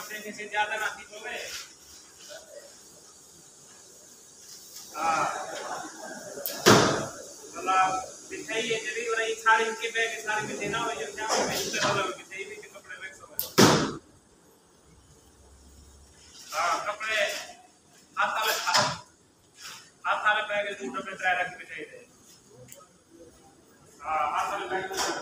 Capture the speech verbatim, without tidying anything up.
देने से ज्यादा ना थी होवे हां मतलब दिखाई ये जरी और ये सारी के बैग सारी में देना हो ये क्या में इस तरह लगे दिखाई भी कपड़े बैग सब हां कपड़े हाथ वाले हाथ वाले बैग दूर में ट्राई रख के चाहिए हां हाथ वाले बैग